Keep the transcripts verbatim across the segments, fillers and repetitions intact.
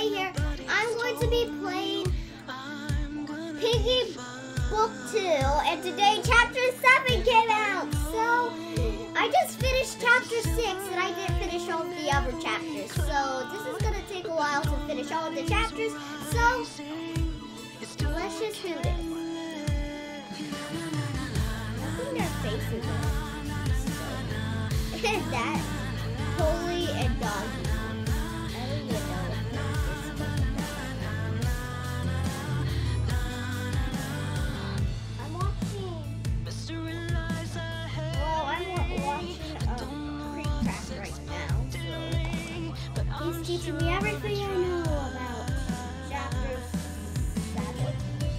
stay here. I'm going to be playing Piggy Book two, and today Chapter seven came out. So I just finished Chapter six, and I didn't finish all the other chapters. So this is going to take a while to finish all of the chapters. So let's just do this. I think their faces are is that Holy and Doggy. I don't even know what I'm watching. Well, I'm watching um, Pre-Craft right now. So he's teaching me everything I know about Chapter seven.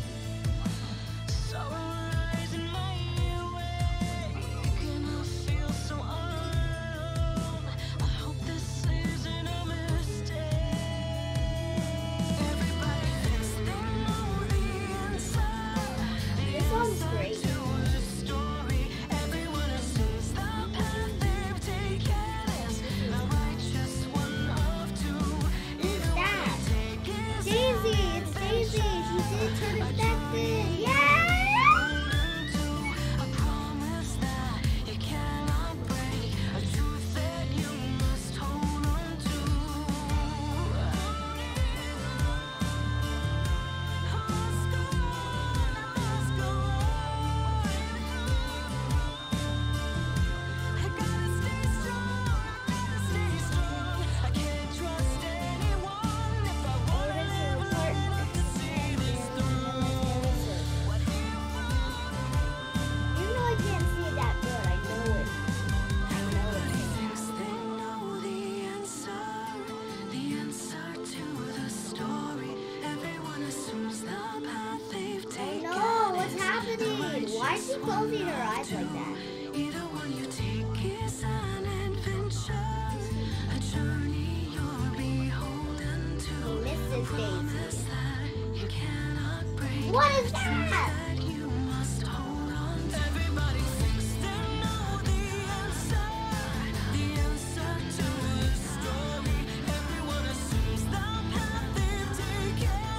Why is she closing her eyes like that? Either one you take is an adventure, a journey you're beholden to. Missus Daisy. You cannot break. What is that? You must hold on. Everybody thinks they know the answer, the answer to the story. Everyone assumes the path they've taken.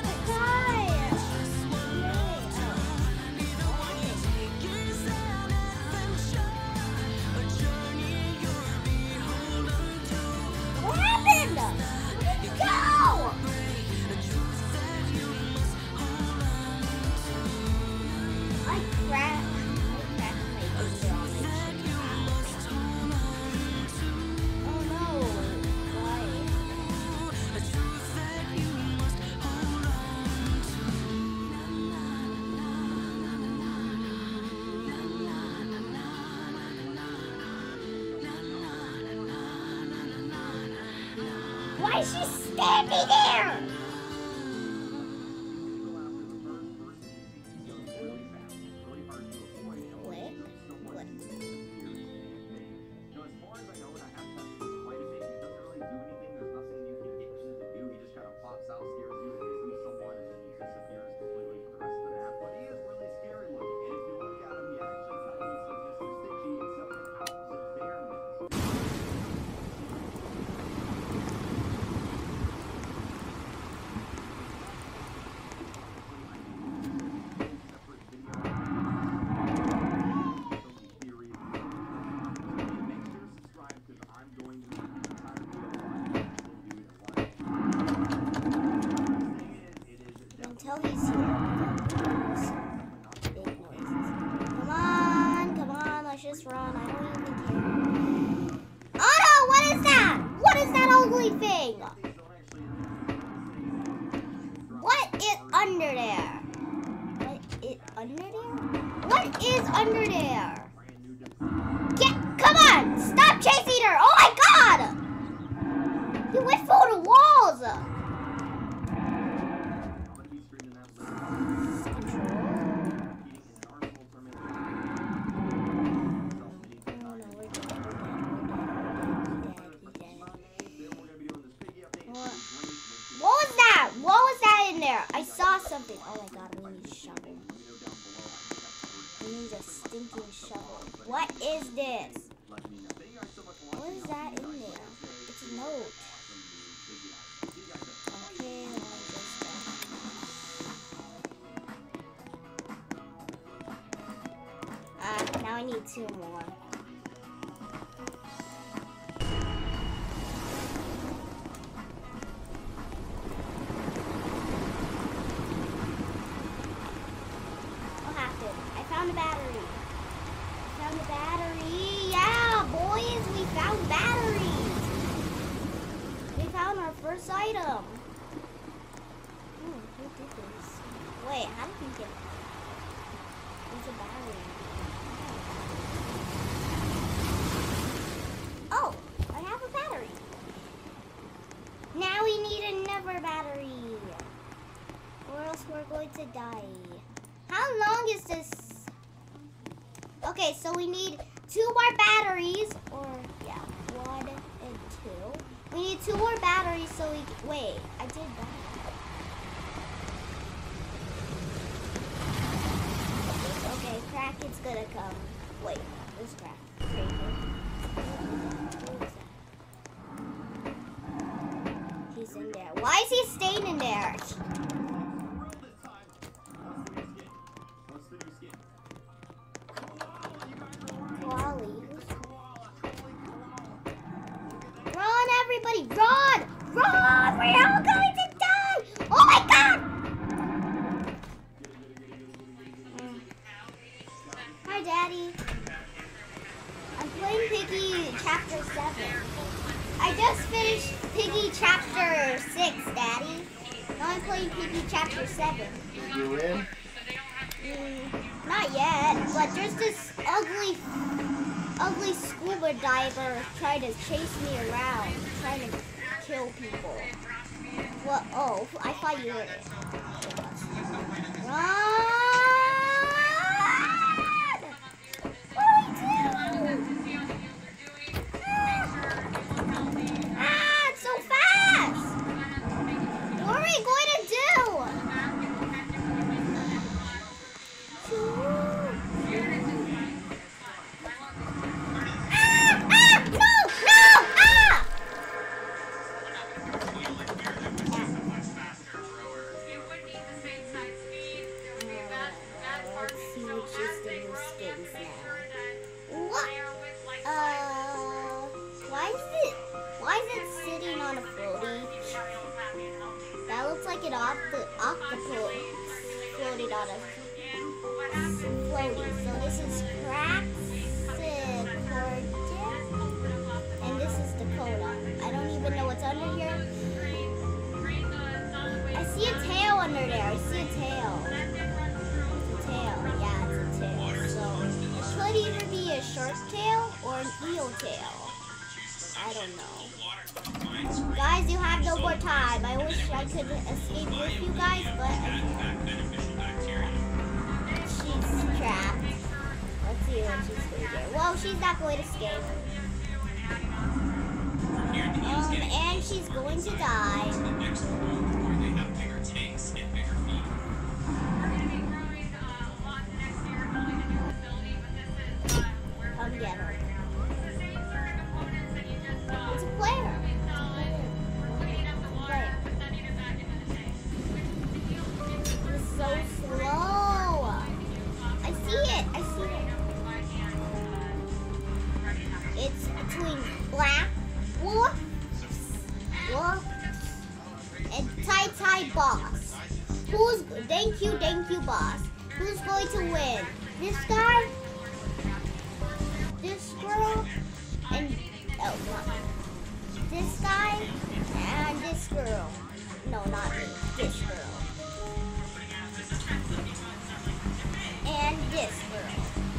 Why is she standing there? Until he's here. Big noises. Come on, come on, let's just run. I don't even care. Oh no, what is that? What is that ugly thing? What is under there? What is under there? What is under there? Get, come on, stop chasing her. Oh my god! You went through the walls. I saw something. Oh my god, we need a shovel. We need a stinking shovel. What is this? What is that in there? It's a note. Okay. Now I need two more. What happened? I found a battery. I found a battery. Yeah, boys, we found batteries. We found our first item. Oh, who did this? Wait, how did we get it? There's a battery. Oh, I have a battery. Now we need another battery. Or else we're going to die. How long is this? Okay, so we need two more batteries. Or, yeah, one and two. We need two more batteries so we can, wait, I did that. Okay, crack is gonna come. Wait, where's crack? Right here. He's in there. Why is he staying in there? Run, everybody, run! Run! We're all going to die! Oh my god! Mm. Hi, Daddy. I'm playing Piggy chapter seven. I just finished Piggy chapter six, Daddy. Now I'm playing Piggy chapter seven. Did you win? Mm, not yet, but there's this ugly, ugly scuba diver trying to chase me around, trying to kill people. What? Oh, I thought you were it. Run! What do I do? Ah! Ah, it's so fast! What are we going to do? An octopus floated on a floaty. So this is Praxis, and this is Dakota. I don't even know what's under here. I see a tail under there. I see a tail. It's a tail. Yeah, it's a tail. So it could either be a shark tail or an eel tail. I don't know. Guys, you have no more time. I wish I could escape with you guys, but I can't. She's trapped. Let's see what she's going to do. Well, she's not going to escape. Um, and she's going to die. Come get her. It's a player. So slow. I see it. I see it. It's between black wolf, wolf, and Tai Tai boss. Who's? Thank you, thank you, boss. Who's going to win? This guy, this girl, and oh, not this guy, and this girl. No, not me. This girl. And this girl.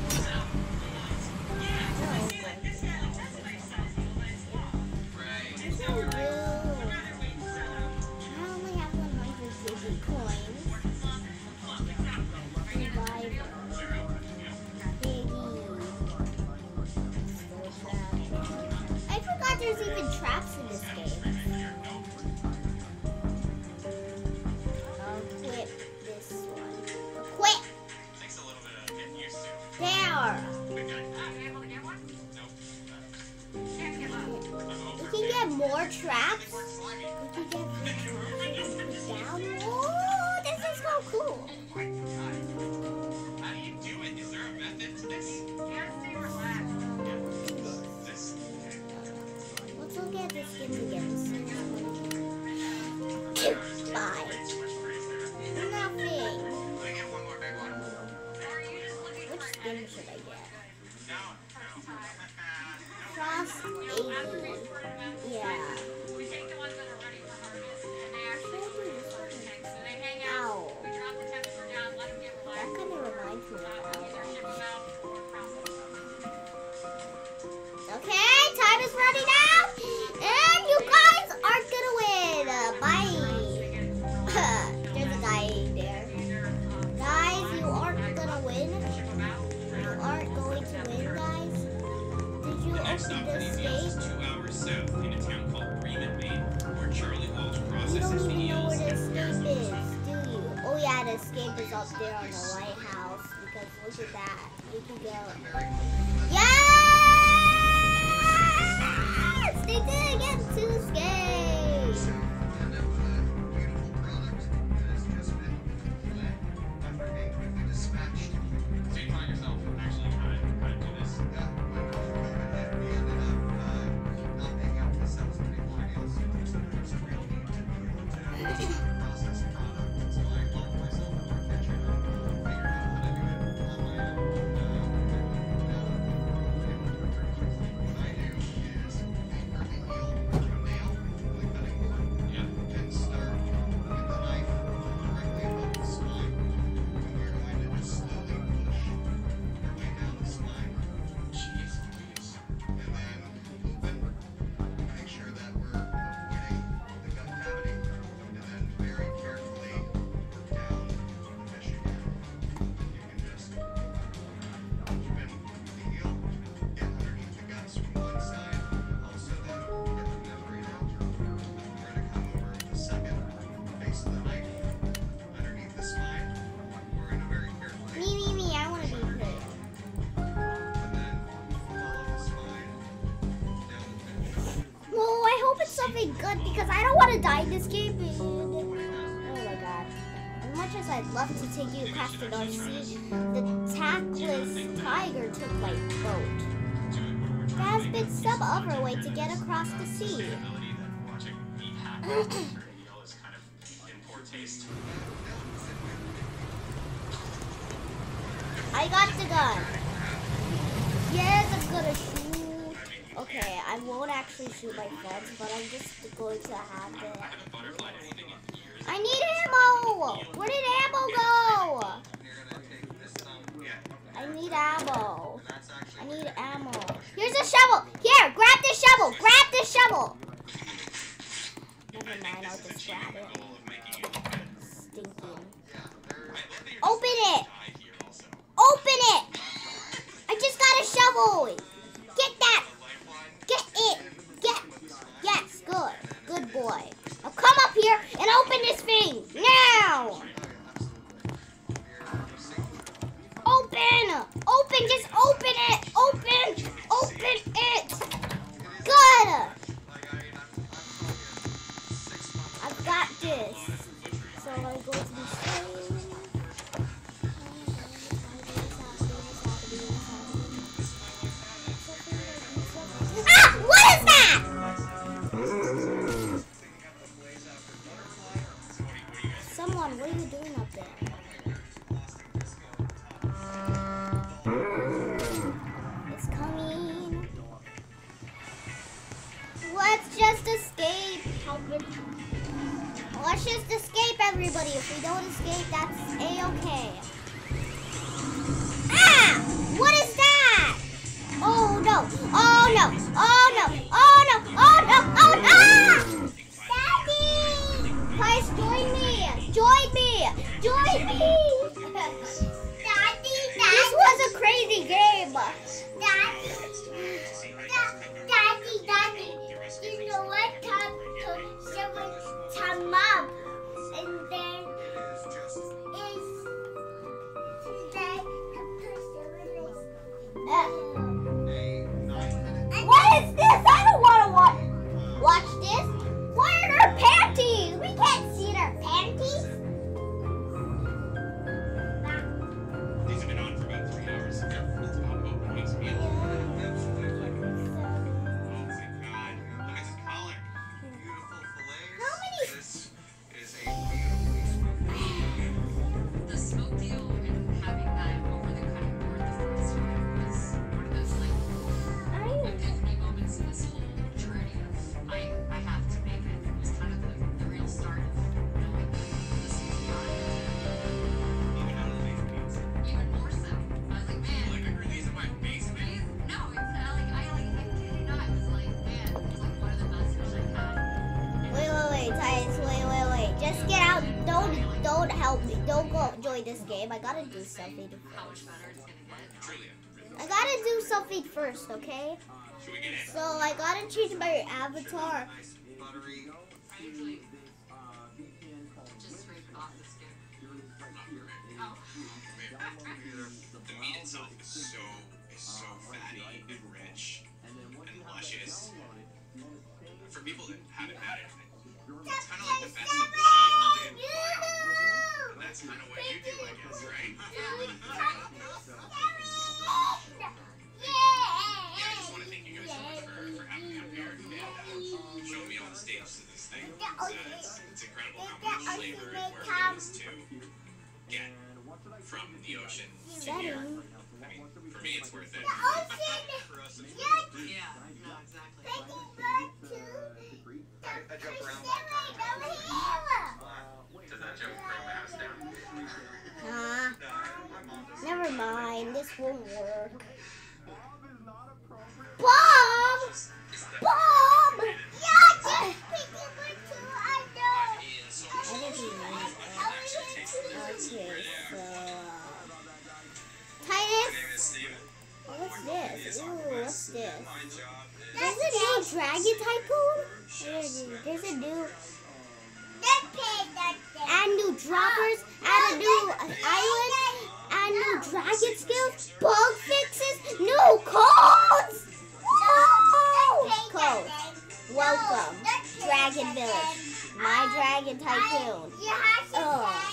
What do I do? I only have one hundred Piggy coins. Reviver. Piggy. I forgot there's even traps in this game. again soon. Bye. Nothing. Which skin should I get? Frost eighty. Yeah. Ow. That kind of reminds me of okay, time is running out, and you guys aren't gonna win. Uh, bye. There's a guy there. Guys, you aren't gonna win. You aren't going to win, guys. Did you open the escape? Two hours south in a town called Bremen, Maine, where Charlie Walsh You processes don't even know videos. where the escape is, do you? Oh yeah, the escape is up there on the lighthouse. Because look at that. You can go. Yes! They did get to escape. So you find yourself actually trying to do this. Something good because I don't want to die in this game. Oh my god. As much as I'd love to take you across the North Sea, the tactless tiger took my boat. There has been some other way to get across the sea. I got the gun. Yes, I'm gonna shoot. Okay, I won't actually shoot my friends, but I'm just going to have it. I need ammo! Where did ammo go? I need ammo. I need ammo. Here's a shovel. Here, grab this shovel. Grab this shovel. Never mind, I'll just grab it. Stinking. Open it. Open it. I just got a shovel. Get that. Get it! Get! Yes, good. Good boy. Now come up here and open this thing! Now! Open! Open! Just open it! Open! Open it! Good! I've got this. So I'm going to be safe. What is that? Someone, what are you doing up there? It's coming. Let's just escape. Let's just escape, everybody. If we don't escape, that's A-okay. Ah! What is that? Oh no! Oh no! Oh no! Oh no! Oh no! Oh no! Ah! Daddy! Guys, join me! Join me! Join me! Daddy! This was a crazy game! Daddy! Daddy! Daddy! You know what? Time to seven time up, and then is today the person is. Uh, What is this? I don't don't don't help me. Don't go join this game. I gotta do something first. I gotta do something first, okay? So I gotta change my avatar. The meat itself is so is so fatty and rich and luscious. For people that haven't had it, it's kind of like the best of the sea all day in Ohio. And that's kind of what you do, I guess, right? Yeah, I just want to thank you guys so much for, for having me up here and uh, showing me all the stages of this thing. It's, uh, it's, it's incredible how much flavor and work it is to get from the ocean to here. I mean, for me, it's worth it. For us, it's worth it. Yeah, no, exactly. I, I jump around a lot of times. Does that jump bring the house down? Nah, never mind. This won't work. Bob! Bob! Yeah, just Piggy went to I know. I didn't even Okay, so Titus. Oh, what's this? Ooh, what's this? There's a new Dragon Tycoon. There's a new and new droppers, and a new island, and new dragon skills, bug fixes, new codes. No codes. Welcome, Dragon Village, my Dragon Tycoon. Oh.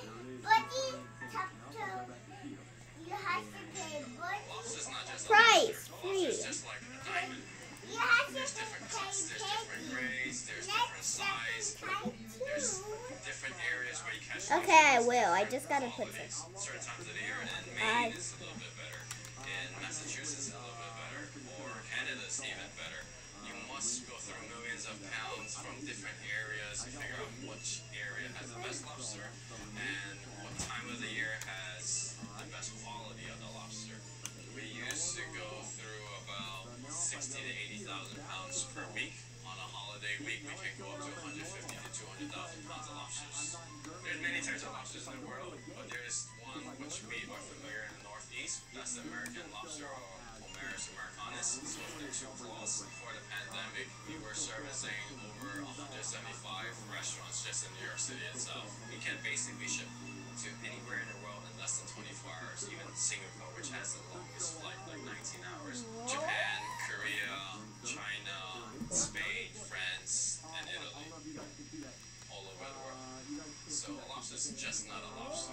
Price free. There's different cuts, there's different grades, there's different size, there's different areas where you catch. Okay, I will. I just gotta put this. Certain times of the year, and in Maine it's a little bit better. In Massachusetts, it's a little bit better, or Canada's even better. You must go through millions of pounds from different areas to figure out which area has the best lobster and what time of the year has the best quality of the lobster. We used to go through about sixty to eighty thousand pounds per week. On a holiday week, we can go up to one hundred fifty to two hundred thousand pounds of lobsters. There's many types of lobsters in the world, but there's one which we are familiar in the Northeast. That's the American lobster, or Homerus americanus. So with the two claws, before the pandemic, we were servicing over one hundred seventy-five restaurants just in New York City itself. We can basically ship to anywhere in the world in less than twenty-four hours, even Singapore, which has the longest flight, like nineteen hours. Japan, Korea, China, Spain, France, and Italy. All over the world. So a lobster is just not a lobster.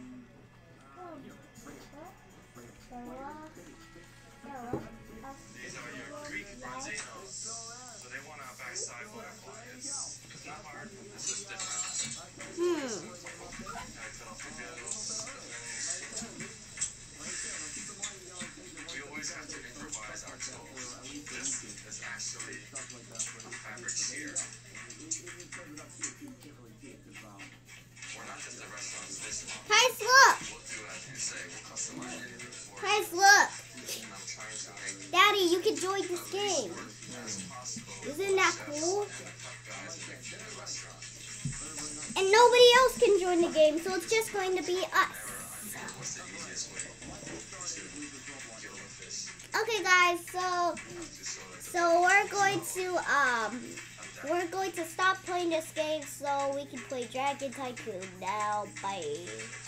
These are your Greek bronzinos. So they want a backside butterfly. It's, it's not hard, it's just different. Hmm. We always have to improvise our tools. This is actually a fabric shear. We're not just a restaurant. This one. Guys, look. We'll do as you say. We'll customize anything for you. Guys, look. And I'm trying to make Daddy, you can join this game. as possible. Isn't that cool? And the top guys in the restaurant. And nobody else can join the game, so it's just going to be us. What's the easiest way to kill a fish? Okay, guys, so so we're going to um we're going to stop playing this game so we can play Dragon Tycoon now. Bye.